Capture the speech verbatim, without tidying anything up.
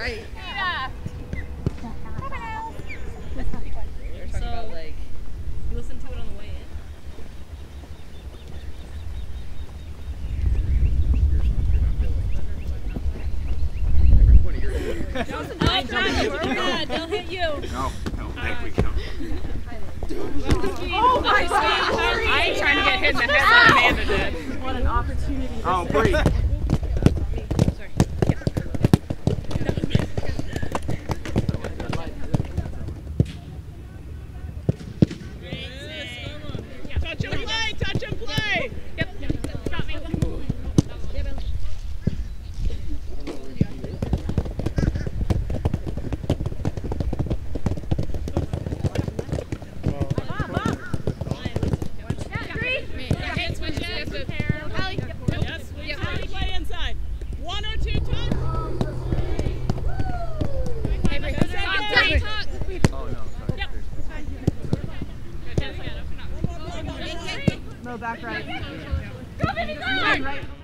right. Yeah. They're talking about like. You listen to it on the way in. Johnson, oh, God, God, they'll hit you. No, no, there we go. Oh my God! I ain't trying to get hit in the head like Amanda did. What an opportunity. Oh, Bree. Touch and play, touch and play. Yep, yep, got me. One or two touch. Oh, no. Yep. No, back right. Go, baby, go! Right.